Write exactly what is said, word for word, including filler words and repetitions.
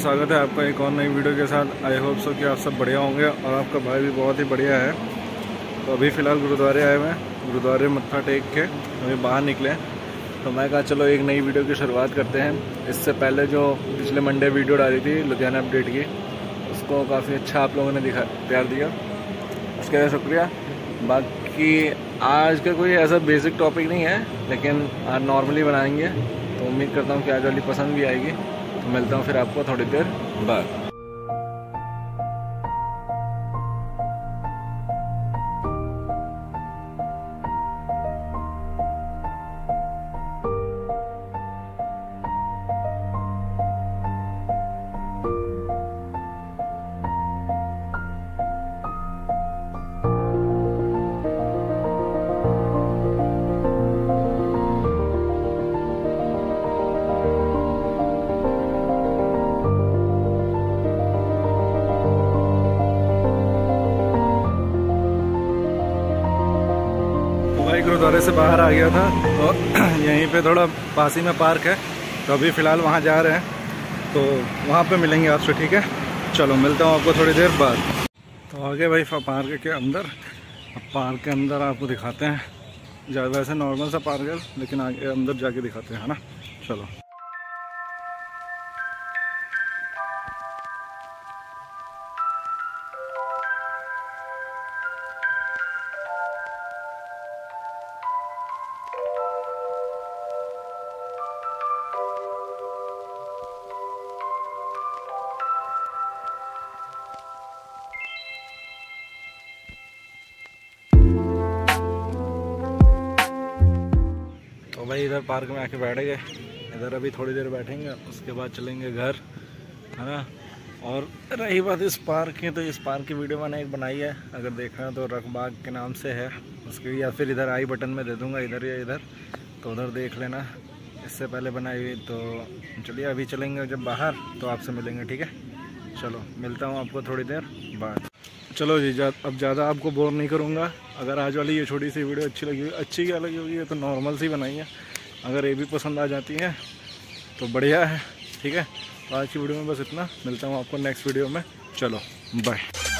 स्वागत है आपका एक और नई वीडियो के साथ। आई होप सो कि आप सब बढ़िया होंगे और आपका भाई भी बहुत ही बढ़िया है। तो अभी फ़िलहाल गुरुद्वारे आए हुए हैं, गुरुद्वारे मत्था टेक के अभी बाहर निकले। तो मैं कहा चलो एक नई वीडियो की शुरुआत करते हैं। इससे पहले जो पिछले मंडे वीडियो डाली थी लुधियाना अपडेट की, उसको काफ़ी अच्छा आप लोगों ने दिखा प्यार दिया, उसके लिए शुक्रिया। बाकी आज का कोई ऐसा बेसिक टॉपिक नहीं है, लेकिन आज नॉर्मली बनाएंगे, तो उम्मीद करता हूँ कि आज वाली पसंद भी आएगी। तो मिलता हूँ फिर आपको थोड़ी देर बाद। गुरुद्वारे से बाहर आ गया था और यहीं पे थोड़ा पास ही में पार्क है, तो अभी फ़िलहाल वहाँ जा रहे हैं। तो वहाँ पे मिलेंगे आपसे, ठीक है? चलो मिलता हूँ आपको थोड़ी देर बाद। तो आगे भाई पार्क के अंदर, अब पार्क के अंदर आपको दिखाते हैं। ज़्यादा वैसे नॉर्मल सा पार्क है, लेकिन आगे अंदर जाके दिखाते हैं, है ना? चलो। तो भाई इधर पार्क में आके बैठ गए, इधर अभी थोड़ी देर बैठेंगे, उसके बाद चलेंगे घर, है ना? और रही बात इस पार्क की, तो इस पार्क की वीडियो मैंने एक बनाई है, अगर देखना तो रखबाग के नाम से है उसकी, या फिर इधर आई बटन में दे दूंगा, इधर या इधर, तो उधर देख लेना। इससे पहले बनाई हुई। तो चलिए अभी चलेंगे जब बाहर, तो आपसे मिलेंगे, ठीक है? चलो मिलता हूँ आपको थोड़ी देर बाद। चलो जी, जा, अब ज़्यादा आपको बोर नहीं करूँगा। अगर आज वाली ये छोटी सी वीडियो अच्छी लगी हुई, अच्छी क्या लगी होगी, ये तो नॉर्मल सी बनाई है। अगर ये भी पसंद आ जाती है तो बढ़िया है, ठीक है? तो आज की वीडियो में बस इतना। मिलता हूँ आपको नेक्स्ट वीडियो में। चलो बाय।